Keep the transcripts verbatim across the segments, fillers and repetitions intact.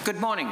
Good morning.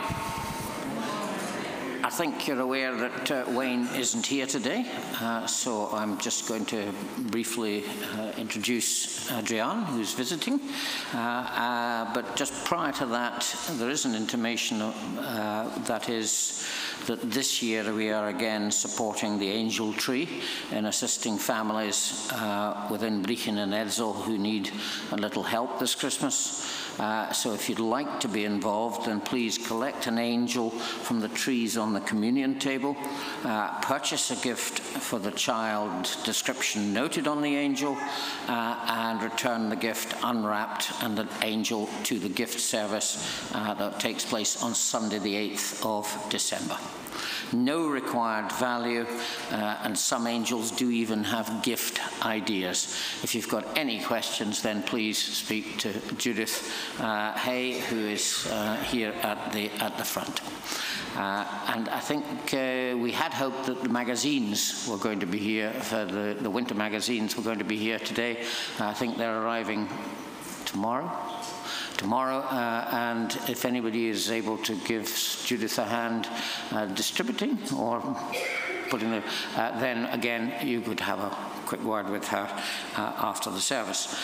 I think you're aware that uh, Wayne isn't here today, uh, so I'm just going to briefly uh, introduce Adrienne, who's visiting. Uh, uh, but just prior to that, there is an intimation uh, that is that this year we are again supporting the Angel Tree in assisting families uh, within Brechin and Edzell who need a little help this Christmas. Uh, so if you'd like to be involved, then please collect an angel from the trees on the communion table, uh, purchase a gift for the child description noted on the angel, uh, and return the gift unwrapped and the angel to the gift service uh, that takes place on Sunday the eighth of December. No required value, uh, and some angels do even have gift ideas. If you've got any questions, then please speak to Judith uh, Hay, who is uh, here at the, at the front. Uh, and I think uh, we had hoped that the magazines were going to be here, for the, the winter magazines were going to be here today. I think they're arriving tomorrow. Tomorrow, uh, and if anybody is able to give Judith a hand uh, distributing or putting the, uh, then again you could have a quick word with her uh, after the service.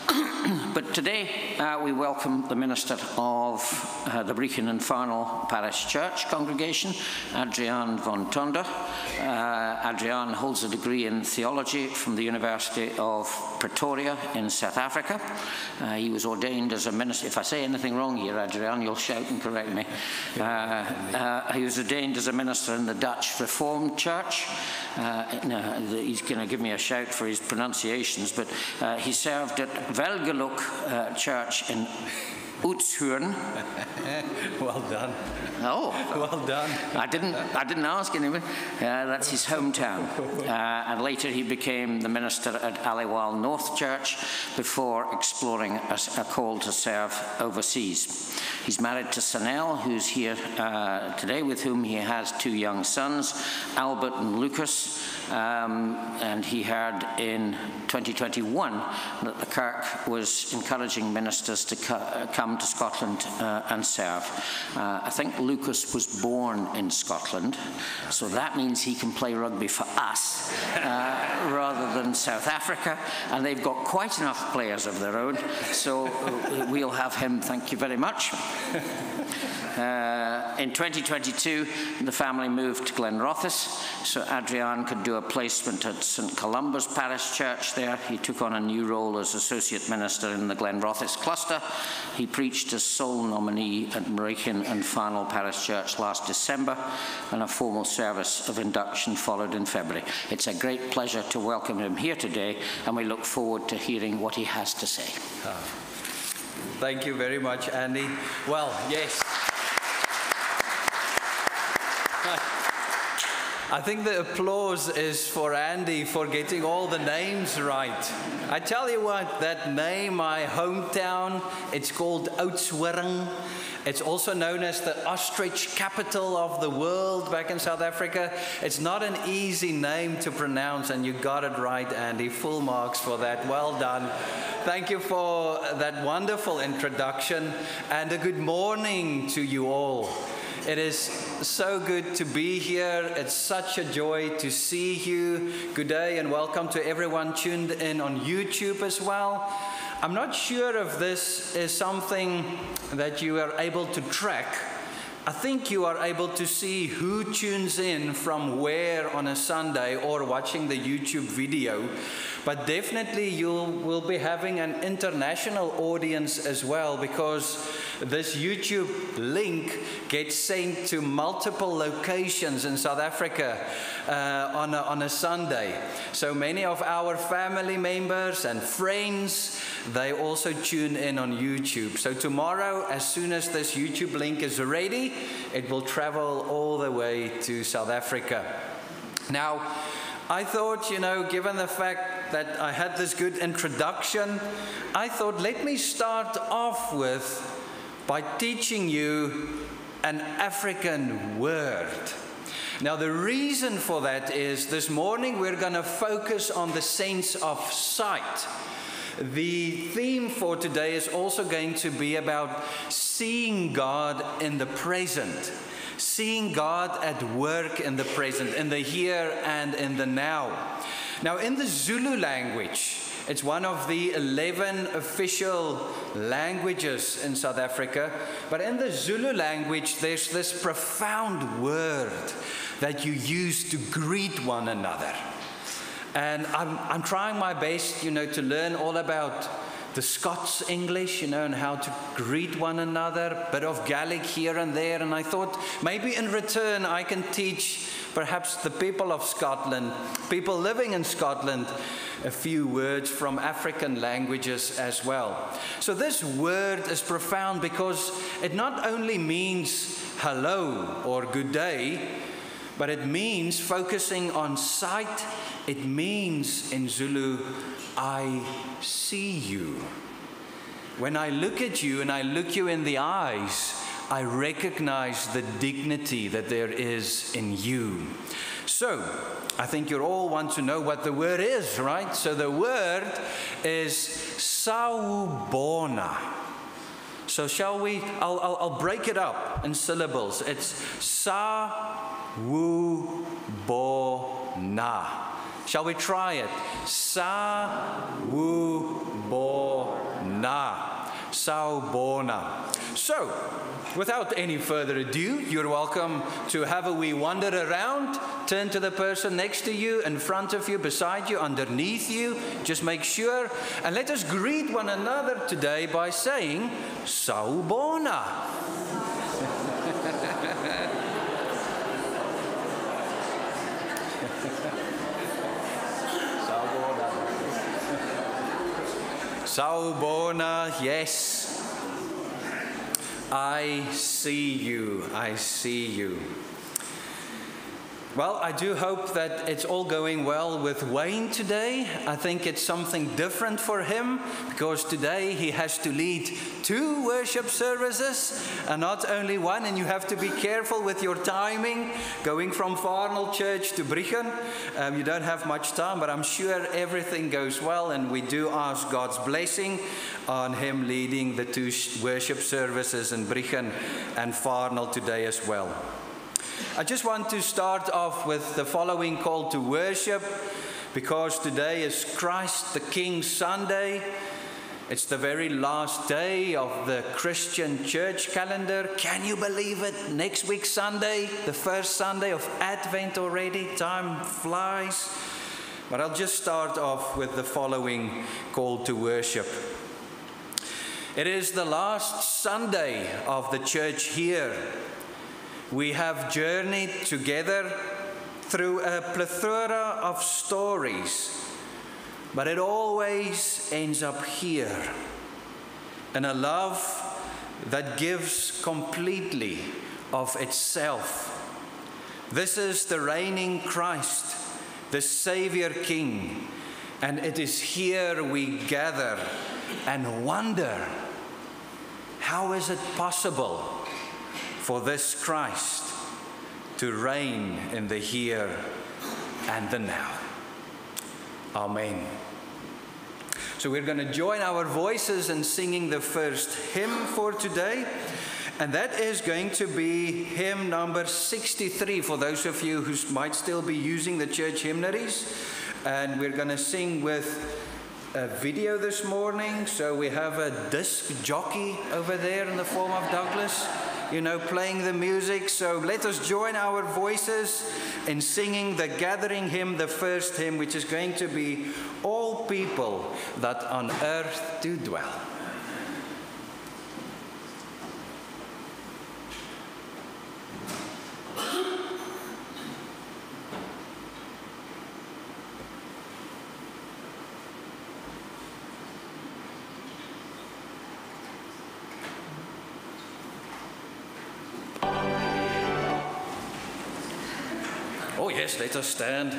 But today uh, we welcome the minister of uh, the Brechin and Farnell Parish Church congregation, Adrienne von Tonder. Uh, Adrienne holds a degree in theology from the University of Pretoria in South Africa. Uh, he was ordained as a minister. If I say anything wrong here, Adrienne, you'll shout and correct me. Uh, uh, he was ordained as a minister in the Dutch Reformed Church. Uh, no, the, he's going to give me a shout for his pronunciations, but uh, he served at Welgeluk uh, Church in Oudtshoorn. Well done. Oh, well done. I didn't. I didn't ask anyway. Uh, that's his hometown. Uh, and later he became the minister at Aliwal North Church before exploring a, a call to serve overseas. He's married to Sanel, who's here uh, today, with whom he has two young sons, Albert and Lucas. Um, and he heard in twenty twenty-one that the Kirk was encouraging ministers to co come to Scotland uh, and serve. Uh, I think Lucas was born in Scotland, so that means he can play rugby for us uh, rather than South Africa, and they've got quite enough players of their own, so we'll have him. Thank you very much. Uh, in twenty twenty-two, the family moved to Glenrothes, so Adrienne could do a placement at Saint Columba's Parish Church there. He took on a new role as Associate Minister in the Glenrothes cluster. He preached as sole nominee at Brechin and Farnell Parish Church last December, and a formal service of induction followed in February. It's a great pleasure to welcome him here today, and we look forward to hearing what he has to say. Oh. Thank you very much, Andy. Well, yes. I think the applause is for Andy for getting all the names right. I tell you what, that name, my hometown, it's called Oudtshoorn. It's also known as the ostrich capital of the world back in South Africa. It's not an easy name to pronounce, and you got it right, Andy. Full marks for that. Well done. Thank you for that wonderful introduction, and a good morning to you all. It is so good to be here. It's such a joy to see you. Good day and welcome to everyone tuned in on YouTube as well. I'm not sure if this is something that you are able to track. I think you are able to see who tunes in from where on a Sunday or watching the YouTube video. But definitely you will be having an international audience as well, because this YouTube link gets sent to multiple locations in South Africa uh, on, a, on a Sunday. So many of our family members and friends, they also tune in on YouTube. So tomorrow, as soon as this YouTube link is ready, it will travel all the way to South Africa. Now, I thought, you know, given the fact that I had this good introduction, I thought, let me start off with by teaching you an African word. Now, the reason for that is this morning we're going to focus on the sense of sight. the theme for today is also going to be about seeing God in the present. Seeing God at work in the present, in the here and in the now. Now, in the Zulu language, it's one of the eleven official languages in South Africa. But in the Zulu language, there's this profound word that you use to greet one another. And I'm, I'm trying my best, you know, to learn all about the Scots English, you know, and how to greet one another, bit of Gaelic here and there. And I thought maybe in return I can teach perhaps the people of Scotland, people living in Scotland, a few words from African languages as well. So this word is profound because it not only means hello or good day, but it means focusing on sight. It means in Zulu, I see you. When I look at you and I look you in the eyes, I recognize the dignity that there is in you. So, I think you all want to know what the word is, right? So the word is sawubona. So shall we, I'll, I'll, I'll break it up in syllables. It's sawubona. Shall we try it? Sawubona. Sawubona. So, without any further ado, you're welcome to have a wee wander around. Turn to the person next to you, in front of you, beside you, underneath you. Just make sure. And let us greet one another today by saying, Sawubona. Sawubona, yes. I see you, I see you. Well, I do hope that it's all going well with Wayne today. I think it's something different for him because today he has to lead two worship services and not only one, and you have to be careful with your timing going from Edzell Church to Bruggen. Um, you don't have much time, but I'm sure everything goes well, and we do ask God's blessing on him leading the two worship services in Bruggen and Edzell today as well. I just want to start off with the following call to worship, because today is Christ the King Sunday. It's the very last day of the Christian church calendar. Can you believe it? Next week Sunday, the first Sunday of Advent already. Time flies. But I'll just start off with the following call to worship. It is the last Sunday of the church here. We have journeyed together through a plethora of stories, but it always ends up here in a love that gives completely of itself. This is the reigning Christ, the Savior King, and it is here we gather and wonder, how is it possible for this Christ to reign in the here and the now? Amen. So we're going to join our voices in singing the first hymn for today, and that is going to be hymn number sixty-three for those of you who might still be using the church hymnaries. And we're going to sing with a video this morning. So we have a disc jockey over there in the form of Douglas, you know, playing the music. So let us join our voices in singing the gathering hymn, the first hymn, which is going to be All People That on Earth Do Dwell. Oh yes, let us stand.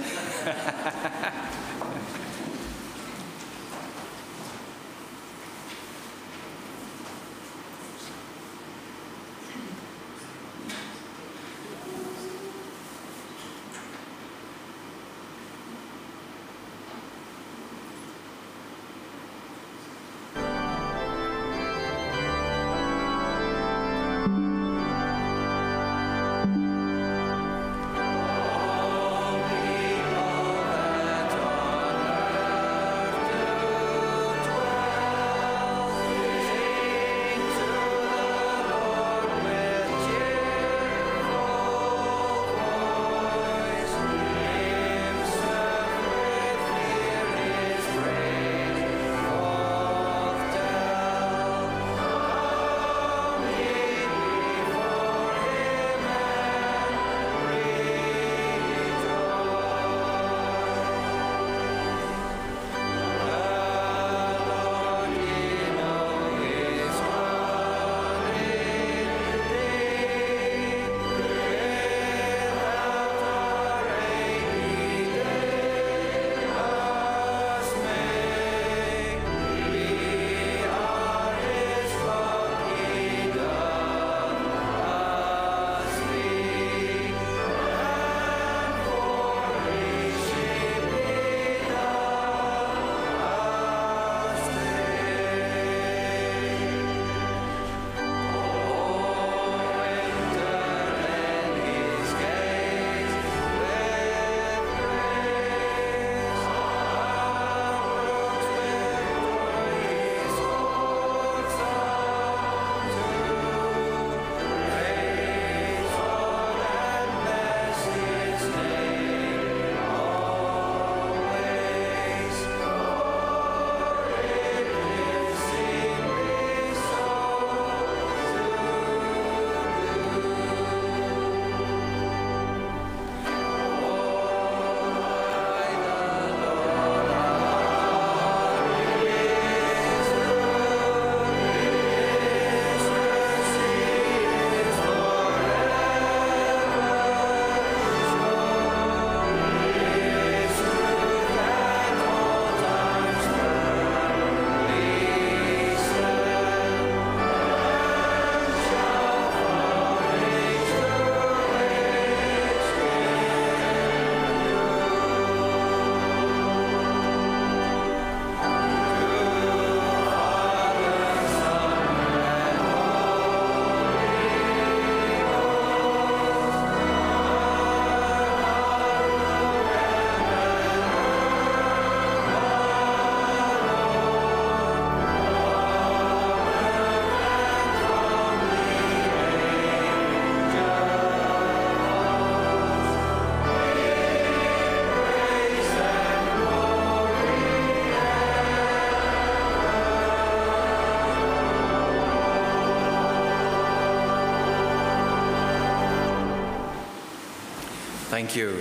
Thank you.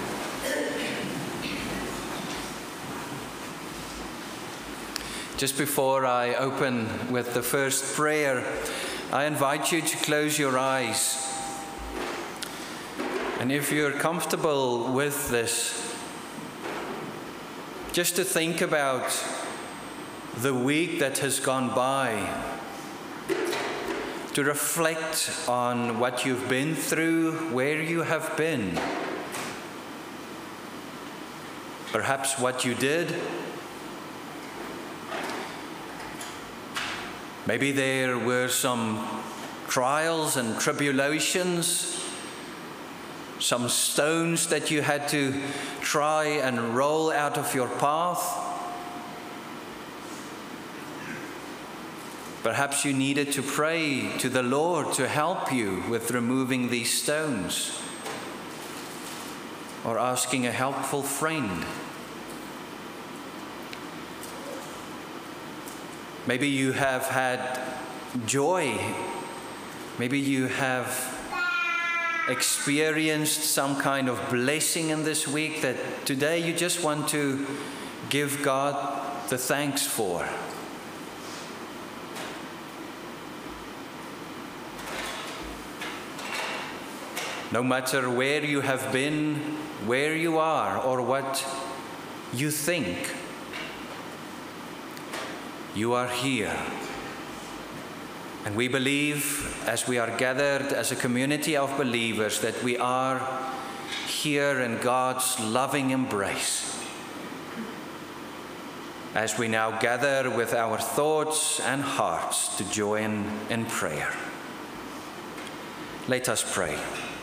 Just before I open with the first prayer, I invite you to close your eyes. And if you're comfortable with this, just to think about the week that has gone by, to reflect on what you've been through, where you have been, perhaps what you did. Maybe there were some trials and tribulations, some stones that you had to try and roll out of your path. Perhaps you needed to pray to the Lord to help you with removing these stones, or asking a helpful friend. Maybe you have had joy. Maybe you have experienced some kind of blessing in this week that today you just want to give God the thanks for. No matter where you have been, where you are, or what you think, you are here. And we believe, as we are gathered as a community of believers, that we are here in God's loving embrace. As we now gather with our thoughts and hearts to join in prayer. Let us pray.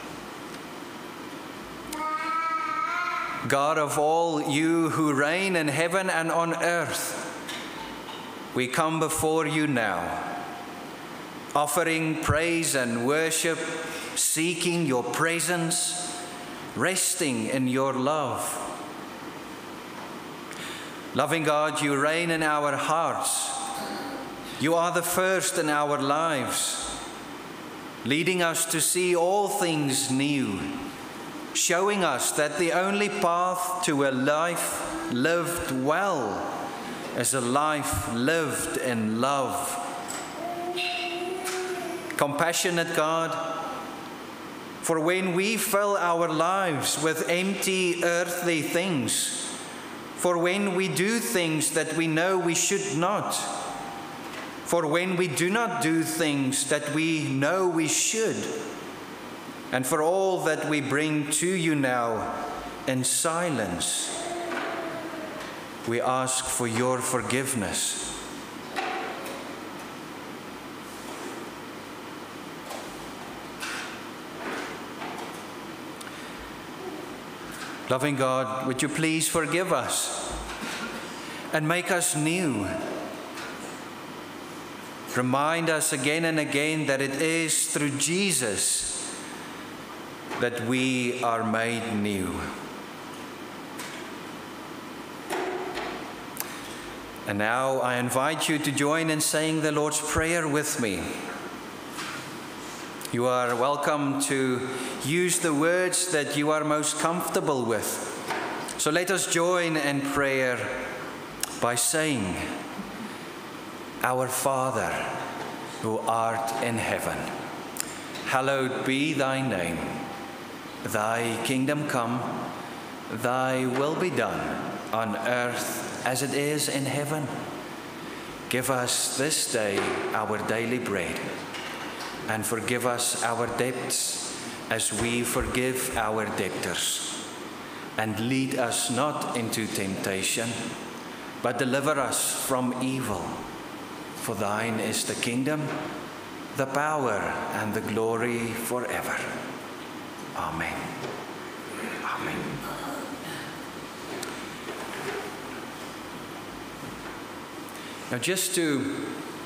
God of all, you who reign in heaven and on earth, we come before you now, offering praise and worship, seeking your presence, resting in your love. Loving God, you reign in our hearts. You are the first in our lives, leading us to see all things new, showing us that the only path to a life lived well is a life lived in love. Compassionate God, for when we fill our lives with empty earthly things, for when we do things that we know we should not, for when we do not do things that we know we should, and for all that we bring to you now in silence, we ask for your forgiveness. Loving God, would you please forgive us and make us new? Remind us again and again that it is through Jesus that we are made new. And now I invite you to join in saying the Lord's Prayer with me. You are welcome to use the words that you are most comfortable with. So let us join in prayer by saying, Our Father, who art in heaven, hallowed be thy name. Thy kingdom come, thy will be done on earth as it is in heaven. Give us this day our daily bread, and forgive us our debts as we forgive our debtors. And lead us not into temptation, but deliver us from evil. For thine is the kingdom, the power, and the glory forever. Amen. Amen. Now, just to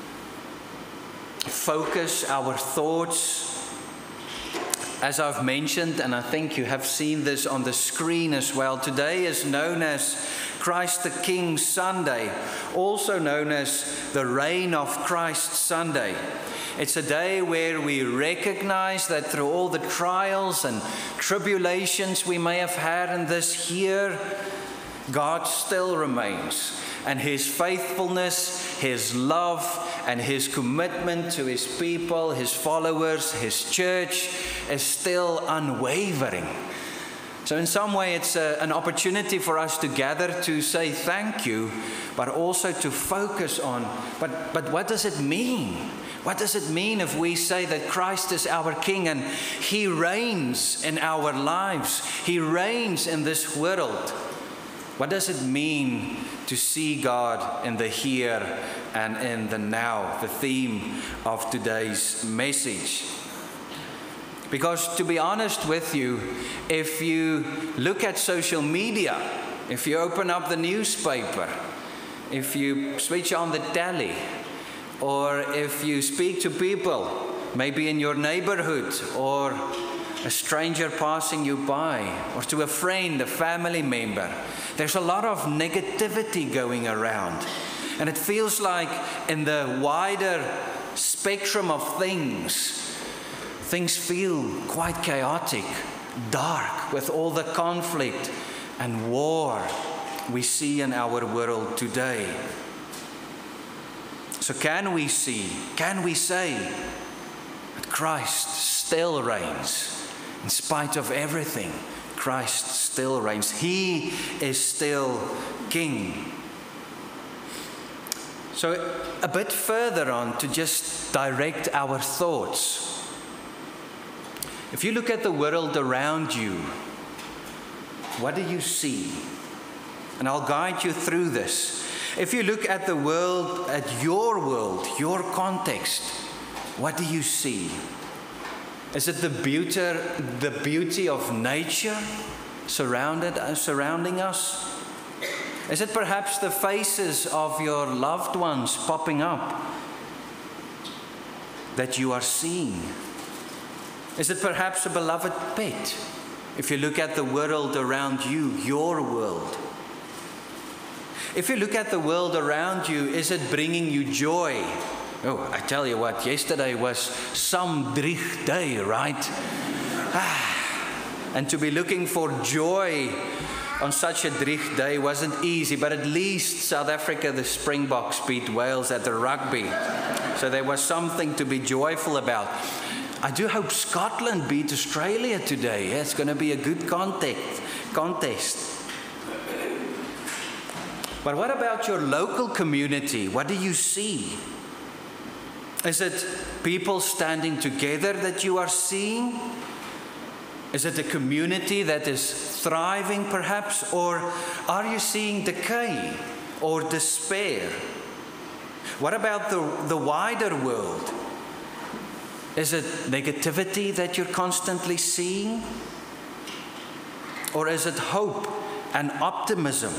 focus our thoughts, as I've mentioned, and I think you have seen this on the screen as well, today is known as Christ the King Sunday, also known as the Reign of Christ Sunday. It's a day where we recognize that through all the trials and tribulations we may have had in this year, God still remains. And His faithfulness, His love, and His commitment to His people, His followers, His church is still unwavering. So in some way it's a, an opportunity for us to gather to say thank you, but also to focus on, but, but what does it mean? What does it mean if we say that Christ is our King and He reigns in our lives? He reigns in this world. What does it mean to see God in the here and in the now? The theme of today's message. Because to be honest with you, if you look at social media, if you open up the newspaper, if you switch on the telly, or if you speak to people, maybe in your neighborhood, or a stranger passing you by, or to a friend, a family member, there's a lot of negativity going around. And it feels like in the wider spectrum of things, things feel quite chaotic, dark, with all the conflict and war we see in our world today. So can we see, can we say that Christ still reigns? In spite of everything, Christ still reigns. He is still King. So a bit further on, to just direct our thoughts. If you look at the world around you, what do you see? And I'll guide you through this. If you look at the world, at your world, your context, what do you see? Is it the beauty, the beauty of nature surrounded, uh, surrounding us? Is it perhaps the faces of your loved ones popping up that you are seeing? Is it perhaps a beloved pet? If you look at the world around you, your world. If you look at the world around you, is it bringing you joy? Oh, I tell you what, yesterday was some dreig day, right? Ah, and to be looking for joy on such a dreig day wasn't easy, but at least South Africa, the Springboks, beat Wales at the rugby. So there was something to be joyful about. I do hope Scotland beat Australia today. Yeah, it's going to be a good contest. contest. But what about your local community? What do you see? Is it people standing together that you are seeing? Is it a community that is thriving perhaps? Or are you seeing decay or despair? What about the, the wider world? Is it negativity that you're constantly seeing? Or is it hope and optimism?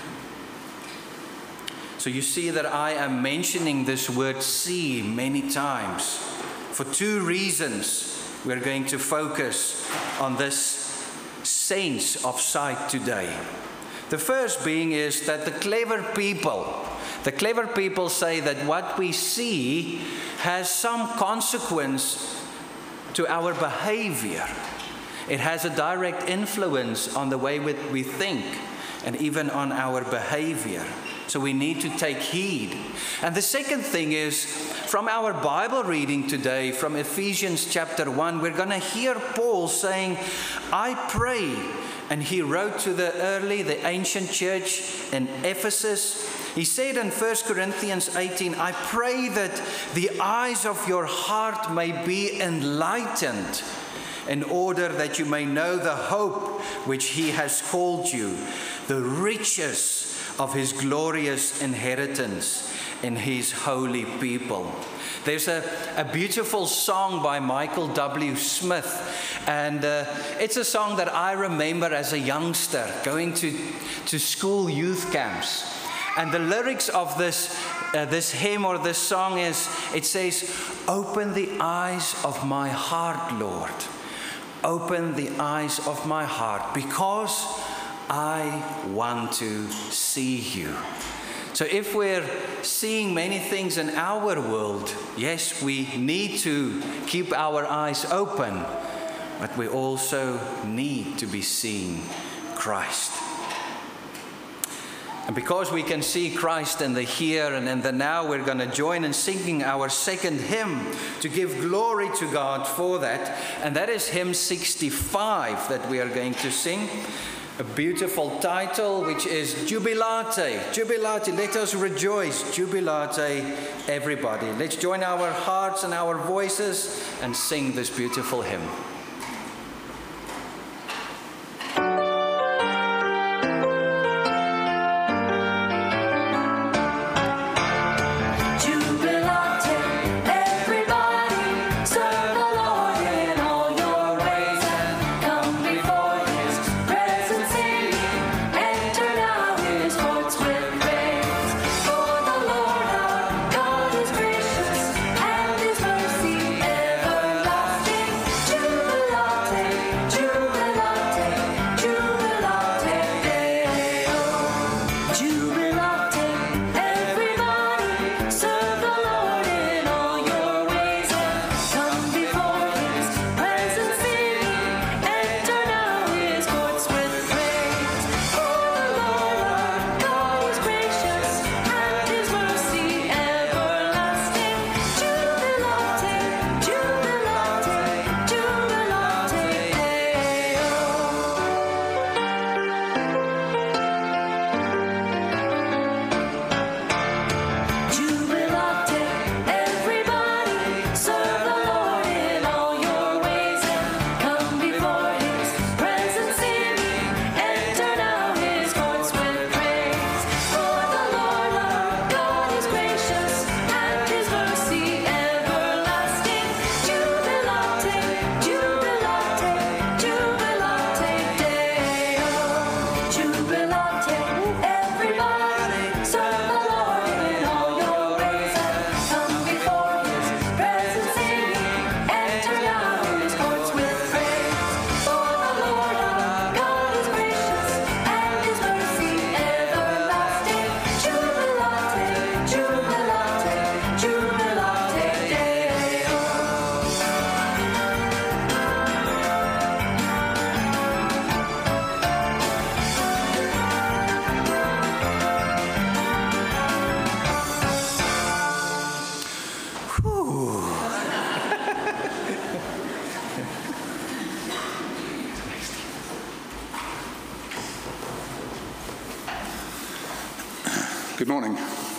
So you see that I am mentioning this word see many times. For two reasons, we're going to focus on this sense of sight today. The first being is that the clever people, the clever people say that what we see has some consequence to our behavior. It has a direct influence on the way we think and even on our behavior. So we need to take heed. And the second thing is, from our Bible reading today, from Ephesians chapter one, we're going to hear Paul saying, I pray. And he wrote to the early, the ancient church in Ephesus. He said in First Corinthians eighteen, I pray that the eyes of your heart may be enlightened, in order that you may know the hope which he has called you, the riches of his glorious inheritance in his holy people. There's a, a beautiful song by Michael W. Smith, and uh, it's a song that I remember as a youngster going to, to school youth camps. And the lyrics of this, uh, this hymn or this song is, it says, open the eyes of my heart, Lord. Open the eyes of my heart, because I want to see you. So if we're seeing many things in our world, yes, we need to keep our eyes open, but we also need to be seeing Christ. And because we can see Christ in the here and in the now, we're going to join in singing our second hymn to give glory to God for that. And that is hymn sixty-five that we are going to sing. A beautiful title, which is Jubilate. Jubilate, let us rejoice. Jubilate, everybody. Let's join our hearts and our voices and sing this beautiful hymn. Good morning.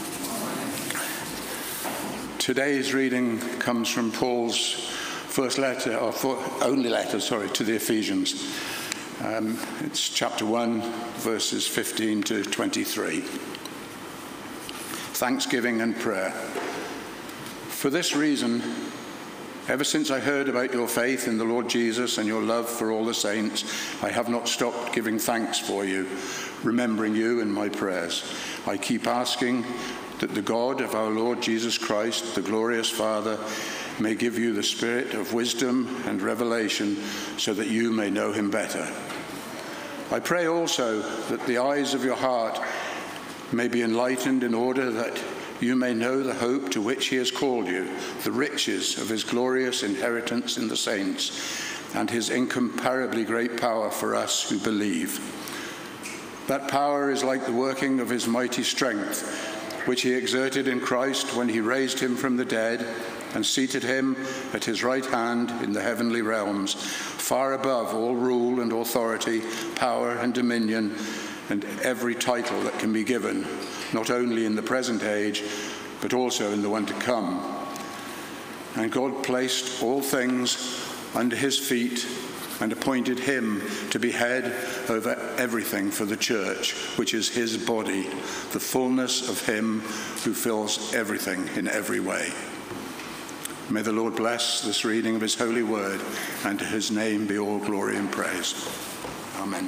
Today's reading comes from Paul's first letter, or for, only letter, sorry, to the Ephesians. Um, it's chapter one, verses fifteen to twenty-three. Thanksgiving and prayer. For this reason, ever since I heard about your faith in the Lord Jesus and your love for all the saints, I have not stopped giving thanks for you, remembering you in my prayers. I keep asking that the God of our Lord Jesus Christ, the glorious Father, may give you the spirit of wisdom and revelation so that you may know him better. I pray also that the eyes of your heart may be enlightened in order that you may know the hope to which he has called you, the riches of his glorious inheritance in the saints, and his incomparably great power for us who believe. That power is like the working of his mighty strength, which he exerted in Christ when he raised him from the dead and seated him at his right hand in the heavenly realms, far above all rule and authority, power and dominion, and every title that can be given, not only in the present age, but also in the one to come. And God placed all things under his feet and appointed him to be head over everything for the church, which is his body, the fullness of him who fills everything in every way. May the Lord bless this reading of his holy word, and to his name be all glory and praise. Amen.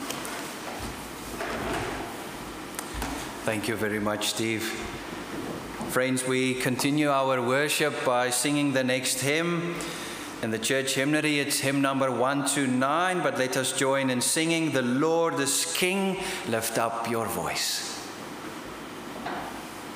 Thank you very much, Steve. Friends, we continue our worship by singing the next hymn. In the church hymnary, it's hymn number one two nine, but let us join in singing, "The Lord is King, lift up your voice."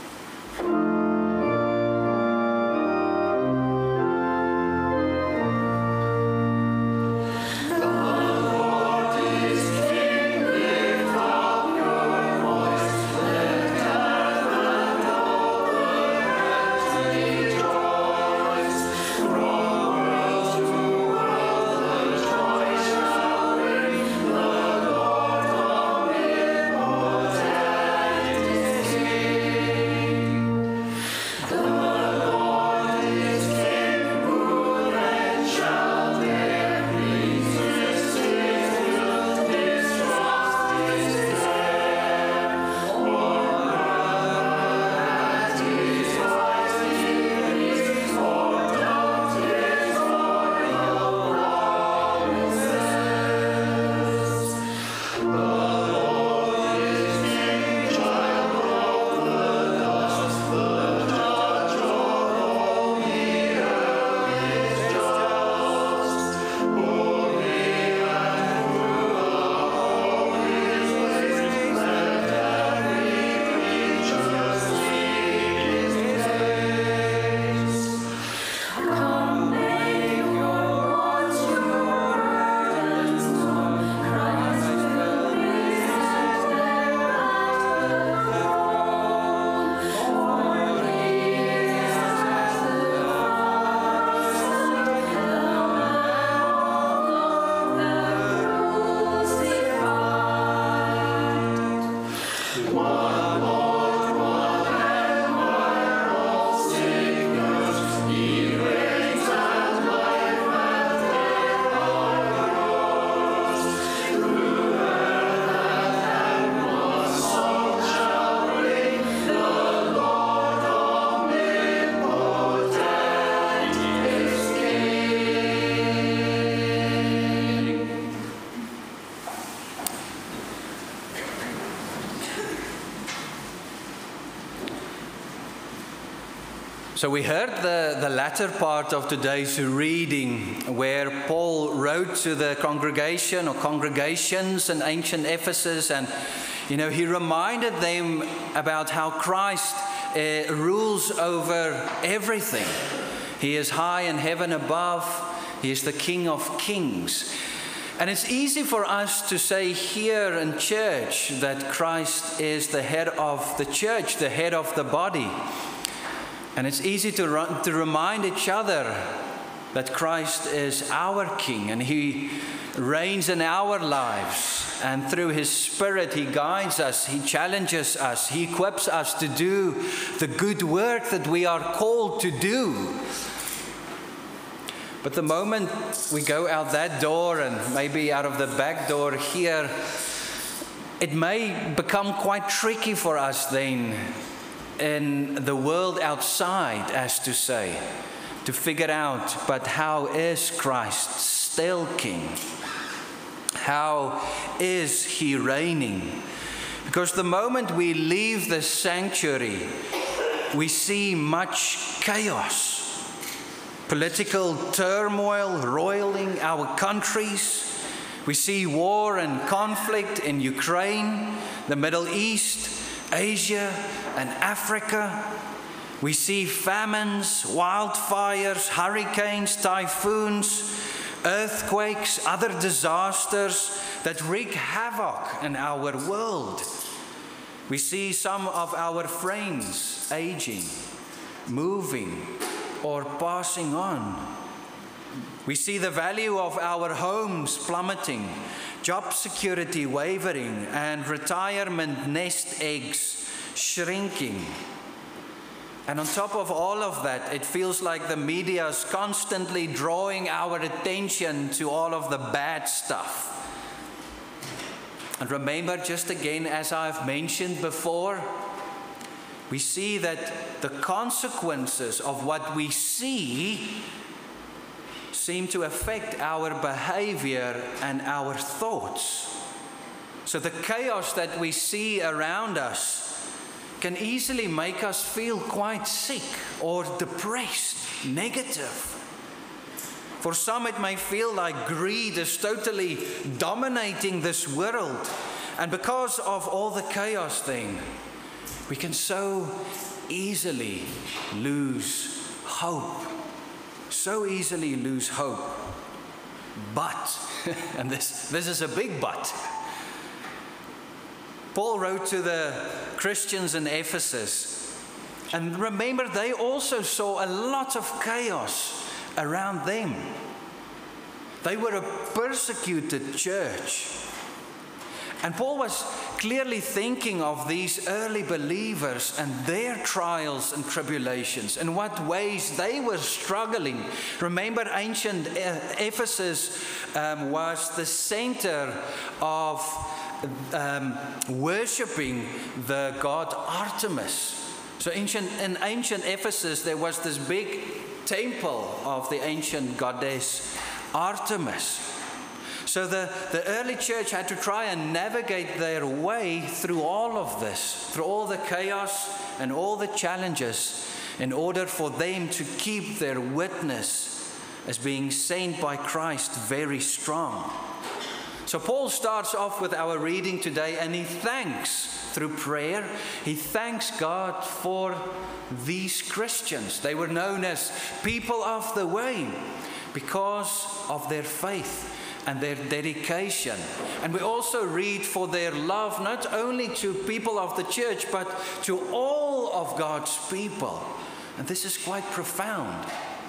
So we heard the, the latter part of today's reading where Paul wrote to the congregation or congregations in ancient Ephesus, and you know, he reminded them about how Christ uh, rules over everything. He is high in heaven above. He is the King of kings. And it's easy for us to say here in church that Christ is the head of the church, the head of the body. And it's easy to, run, to remind each other that Christ is our King and He reigns in our lives. And through His Spirit, He guides us, He challenges us, He equips us to do the good work that we are called to do. But the moment we go out that door and maybe out of the back door here, it may become quite tricky for us then in the world outside, as to say, to figure out, but how is Christ still King? How is He reigning? Because the moment we leave the sanctuary, we see much chaos, political turmoil roiling our countries. We see war and conflict in Ukraine, the Middle East, Asia and Africa. We see famines, wildfires, hurricanes, typhoons, earthquakes, other disasters that wreak havoc in our world. We see some of our friends aging, moving, or passing on. We see the value of our homes plummeting, job security wavering, and retirement nest eggs shrinking. And on top of all of that, it feels like the media is constantly drawing our attention to all of the bad stuff. And remember, just again, as I've mentioned before, we see that the consequences of what we see seem to affect our behavior and our thoughts. So the chaos that we see around us can easily make us feel quite sick or depressed, negative. For some, it may feel like greed is totally dominating this world. And because of all the chaos then, we can so easily lose hope. So easily lose hope. But, and this, this is a big but, Paul wrote to the Christians in Ephesus, and remember, they also saw a lot of chaos around them. They were a persecuted church. And Paul was clearly thinking of these early believers and their trials and tribulations, in what ways they were struggling. Remember, ancient Ephesus um, was the center of um, worshipping the god Artemis. So ancient, in ancient Ephesus, there was this big temple of the ancient goddess Artemis. So the, the early church had to try and navigate their way through all of this, through all the chaos and all the challenges, in order for them to keep their witness as being sent by Christ very strong. So Paul starts off with our reading today, and he thanks, through prayer, he thanks God for these Christians. They were known as people of the way because of their faith and their dedication. And we also read for their love, not only to people of the church, but to all of God's people. And this is quite profound.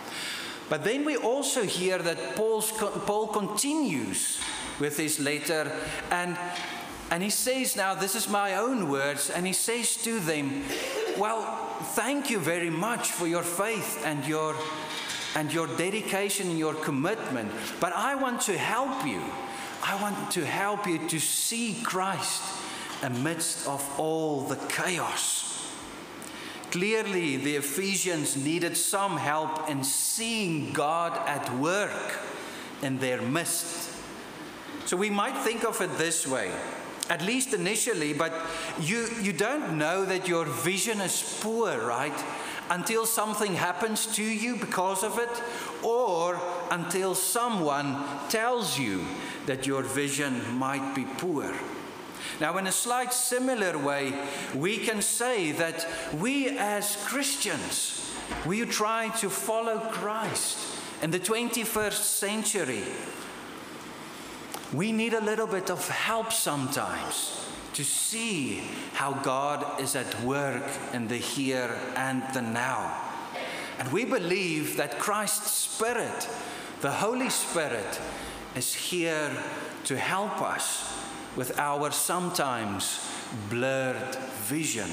But then we also hear that Paul's, Paul continues with his letter, and, and he says, now this is my own words, and he says to them, well, thank you very much for your faith and your and your dedication and your commitment. But I want to help you. I want to help you to see Christ amidst of all the chaos. Clearly, the Ephesians needed some help in seeing God at work in their midst. So we might think of it this way, at least initially, but you, you don't know that your vision is poor, right, until something happens to you because of it, or until someone tells you that your vision might be poor. Now, in a slight similar way, we can say that we as Christians, we try to follow Christ in the twenty-first century. We need a little bit of help sometimes to see how God is at work in the here and the now. And we believe that Christ's Spirit, the Holy Spirit, is here to help us with our sometimes blurred vision.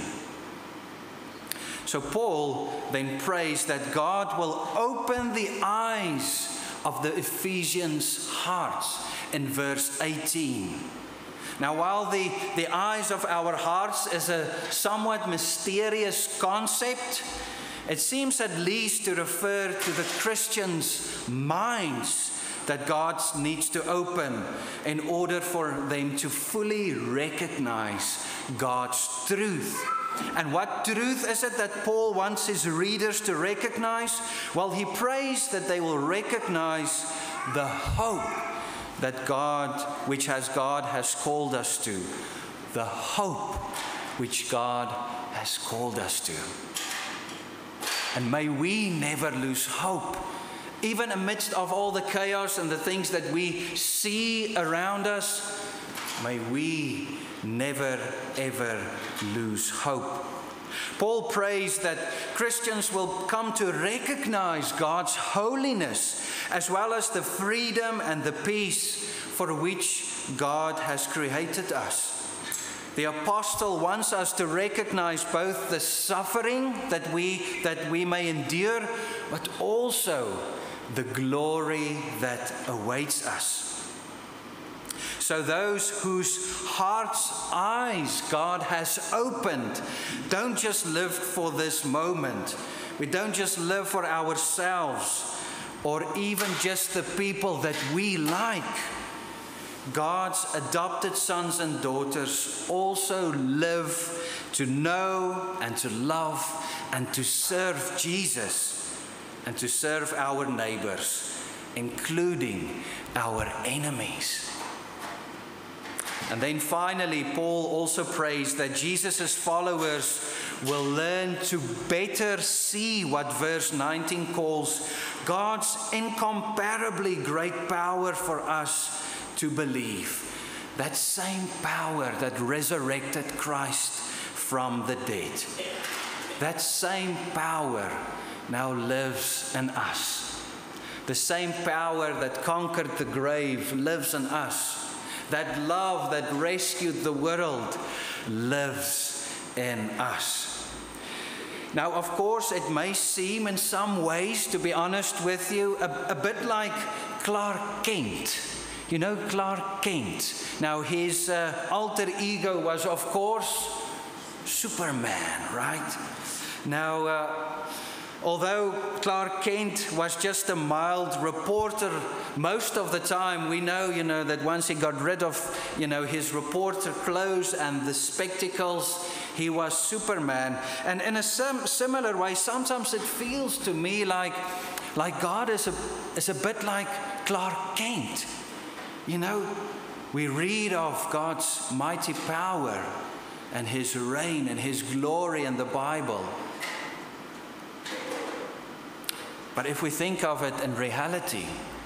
So Paul then prays that God will open the eyes of the Ephesians' hearts in verse eighteen. Now, while the, the eyes of our hearts is a somewhat mysterious concept, it seems at least to refer to the Christians' minds that God needs to open in order for them to fully recognize God's truth. And what truth is it that Paul wants his readers to recognize? Well, he prays that they will recognize the hope that God, which has God has called us to. The hope which God has called us to. And may we never lose hope. Even amidst of all the chaos and the things that we see around us, may we never ever lose hope. Paul prays that Christians will come to recognize God's holiness as well as the freedom and the peace for which God has created us. The apostle wants us to recognize both the suffering that we, that we may endure, but also the glory that awaits us. So those whose hearts' eyes God has opened don't just live for this moment. We don't just live for ourselves or even just the people that we like. God's adopted sons and daughters also live to know and to love and to serve Jesus and to serve our neighbors, including our enemies. And then finally, Paul also prays that Jesus' followers will learn to better see what verse nineteen calls God's incomparably great power for us to believe. That same power that resurrected Christ from the dead. That same power now lives in us. The same power that conquered the grave lives in us. That love that rescued the world lives in us. Now, of course, it may seem in some ways, to be honest with you, a, a bit like Clark Kent. You know Clark Kent. Now, his uh, alter ego was, of course, Superman, right? Now, uh, although Clark Kent was just a mild reporter, most of the time we know, you know, that once he got rid of, you know, his reporter clothes and the spectacles, he was Superman. And in a sim- similar way, sometimes it feels to me like, like God is a, is a bit like Clark Kent. You know, we read of God's mighty power and His reign and His glory in the Bible. But if we think of it in reality,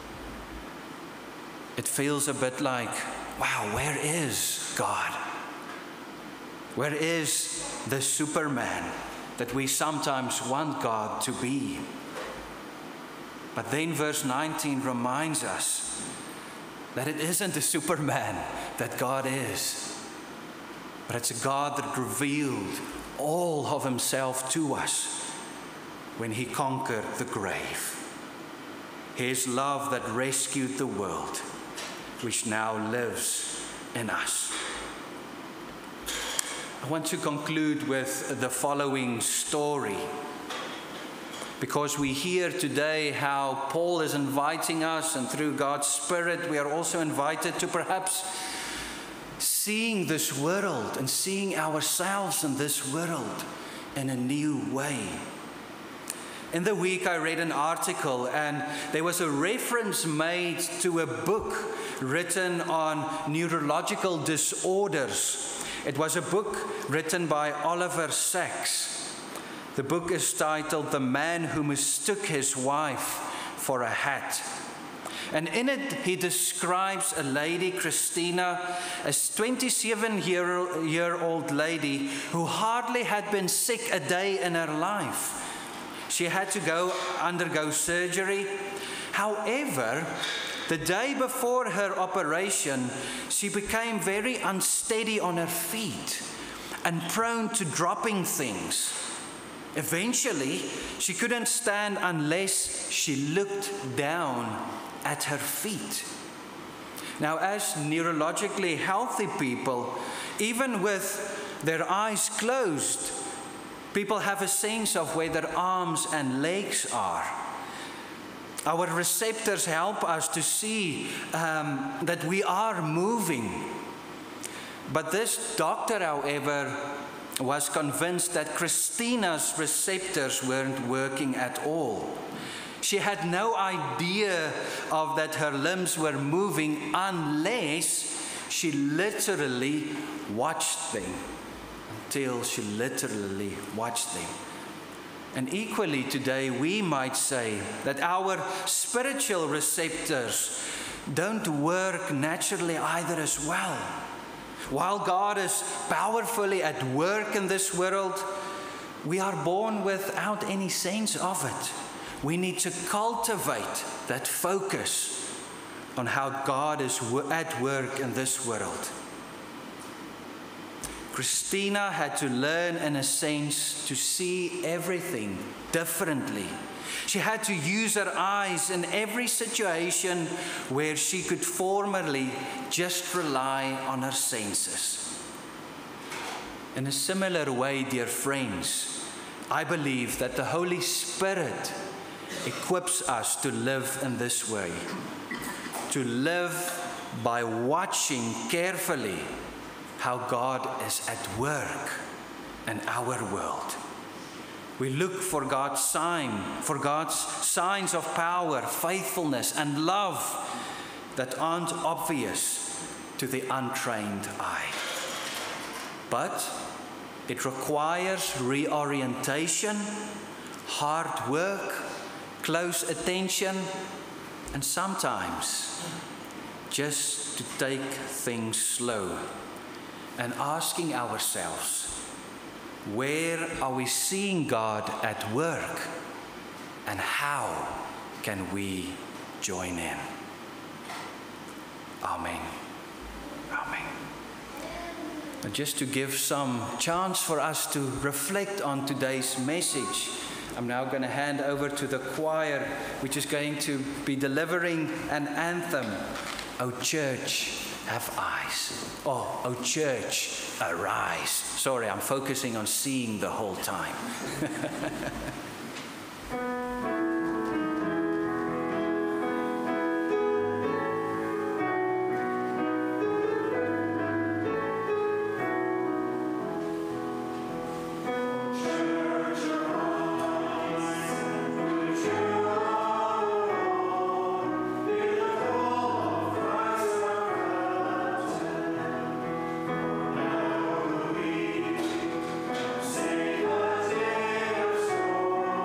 it feels a bit like, wow, where is God? Where is the Superman that we sometimes want God to be? But then verse nineteen reminds us that it isn't a Superman that God is, but it's a God that revealed all of Himself to us when He conquered the grave. His love that rescued the world, which now lives in us. I want to conclude with the following story, because we hear today how Paul is inviting us, and through God's Spirit we are also invited to perhaps seeing this world and seeing ourselves in this world in a new way. In the week, I read an article, and there was a reference made to a book written on neurological disorders. It was a book written by Oliver Sacks. The book is titled "The Man Who Mistook His Wife for a Hat." And in it, he describes a lady, Christina, a twenty-seven-year-old lady who hardly had been sick a day in her life. She had to go undergo surgery. However, the day before her operation, she became very unsteady on her feet and prone to dropping things. Eventually, she couldn't stand unless she looked down at her feet. Now, as neurologically healthy people, even with their eyes closed, people have a sense of where their arms and legs are. Our receptors help us to see um, that we are moving. But this doctor, however, was convinced that Christina's receptors weren't working at all. She had no idea of that her limbs were moving unless she literally watched them. Until she literally watched them. And equally today, we might say that our spiritual receptors don't work naturally either as well. While God is powerfully at work in this world, we are born without any sense of it. We need to cultivate that focus on how God is at work in this world. Christina had to learn, in a sense, to see everything differently. She had to use her eyes in every situation where she could formerly just rely on her senses. In a similar way, dear friends, I believe that the Holy Spirit equips us to live in this way, to live by watching carefully how God is at work in our world. We look for God's sign, for God's signs of power, faithfulness, and love that aren't obvious to the untrained eye. But it requires reorientation, hard work, close attention, and sometimes just to take things slow and asking ourselves, where are we seeing God at work, and how can we join in? Amen. Amen. And just to give some chance for us to reflect on today's message, I'm now going to hand over to the choir, which is going to be delivering an anthem, "O Church, have eyes." Oh, "O church, arise." Sorry, I'm focusing on seeing the whole time. Save us in our storm.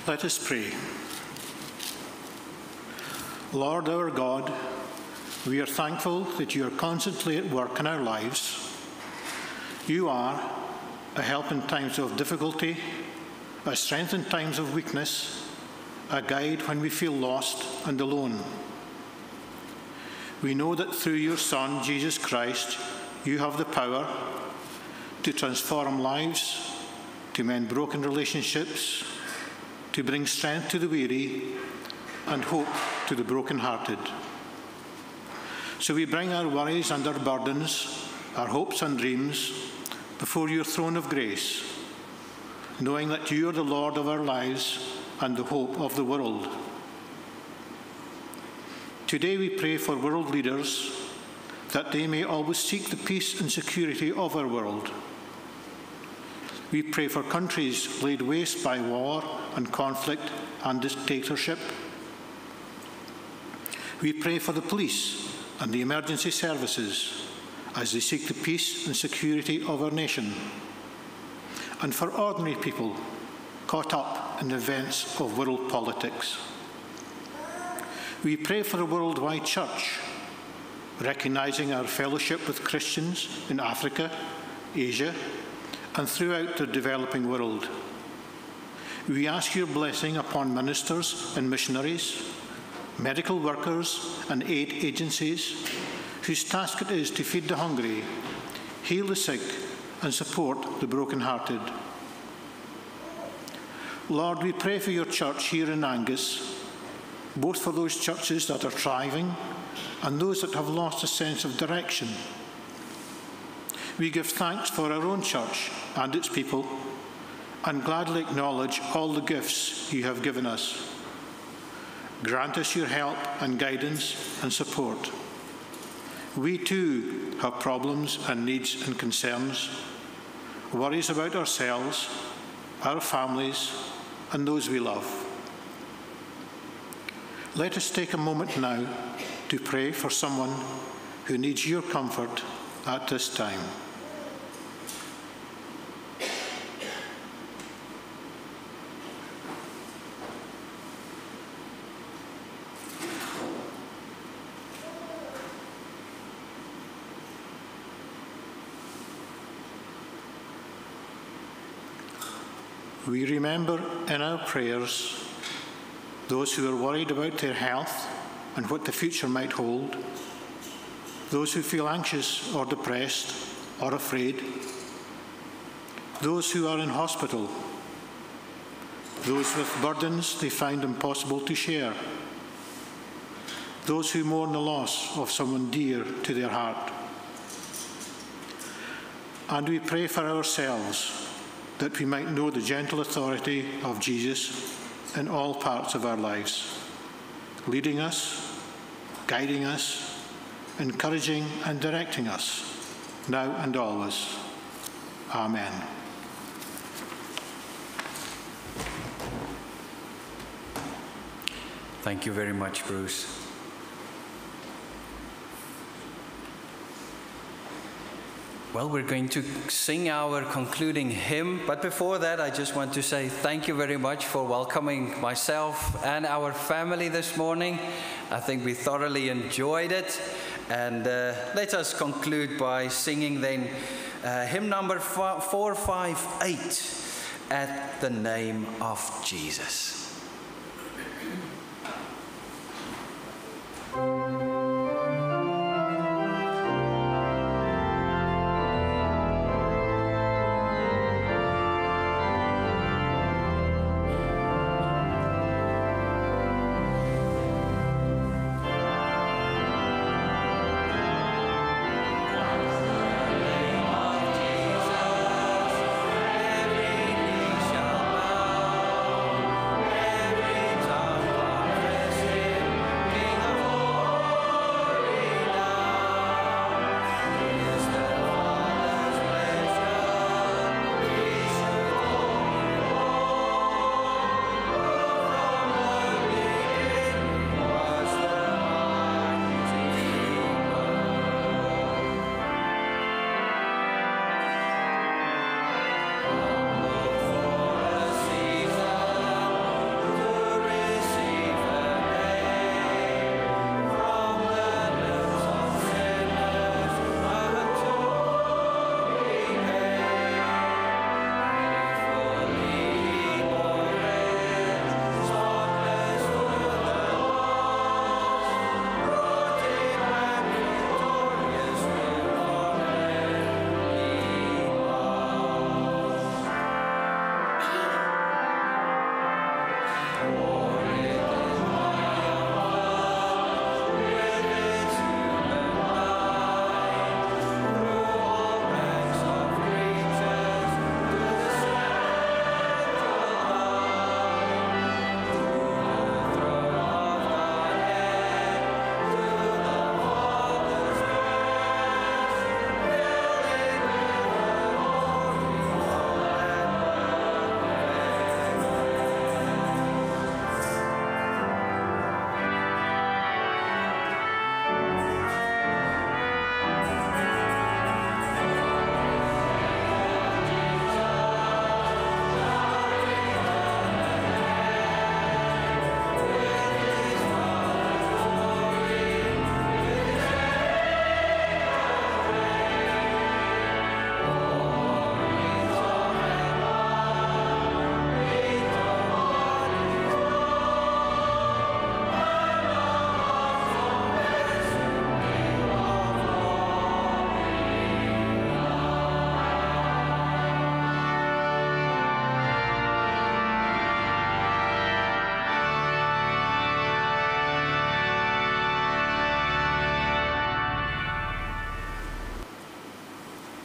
Let us pray. Lord our God, we are thankful that you are constantly at work in our lives. You are a help in times of difficulty, a strength in times of weakness, a guide when we feel lost and alone. We know that through your Son, Jesus Christ, you have the power to transform lives, to mend broken relationships, to bring strength to the weary and hope to the brokenhearted. So we bring our worries and our burdens, our hopes and dreams before your throne of grace, knowing that you are the Lord of our lives and the hope of the world. Today we pray for world leaders that they may always seek the peace and security of our world. We pray for countries laid waste by war and conflict and dictatorship. We pray for the police and the emergency services as they seek the peace and security of our nation, and for ordinary people caught up in the events of world politics. We pray for a worldwide church, recognizing our fellowship with Christians in Africa, Asia, and throughout the developing world. We ask your blessing upon ministers and missionaries, medical workers and aid agencies, whose task it is to feed the hungry, heal the sick, and support the brokenhearted. Lord, we pray for your church here in Angus, both for those churches that are thriving and those that have lost a sense of direction. We give thanks for our own church and its people, and gladly acknowledge all the gifts you have given us. Grant us your help and guidance and support. We too have problems and needs and concerns, worries about ourselves, our families, and those we love. Let us take a moment now to pray for someone who needs your comfort at this time. We remember in our prayers those who are worried about their health and what the future might hold, those who feel anxious or depressed or afraid, those who are in hospital, those with burdens they find impossible to share, those who mourn the loss of someone dear to their heart. And we pray for ourselves, that we might know the gentle authority of Jesus in all parts of our lives, leading us, guiding us, encouraging and directing us, now and always. Amen. Thank you very much, Bruce. Well, we're going to sing our concluding hymn, but before that, I just want to say thank you very much for welcoming myself and our family this morning. I think we thoroughly enjoyed it, and uh, let us conclude by singing then uh, hymn number four five eight, At the Name of Jesus. Every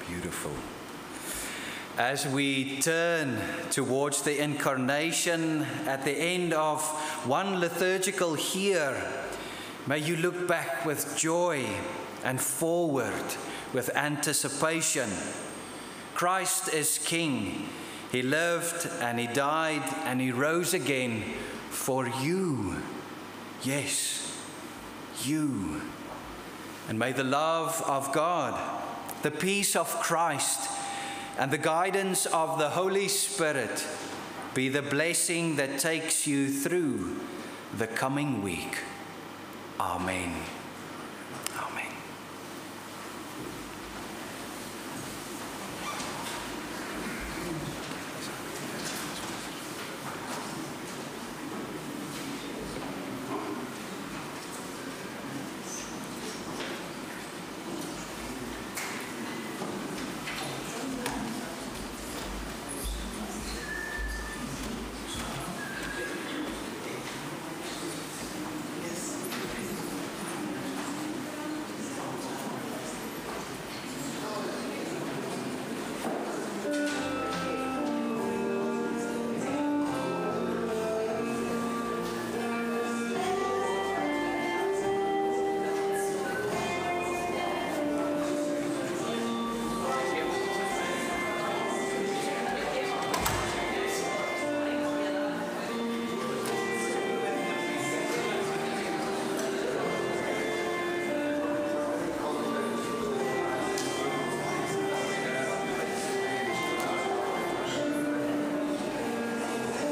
Beautiful. As we turn towards the incarnation at the end of one liturgical year, may you look back with joy and forward with anticipation. Christ is King. He lived and He died and He rose again for you. Yes, you. And may the love of God, the peace of Christ, and the guidance of the Holy Spirit be the blessing that takes you through the coming week. Amen.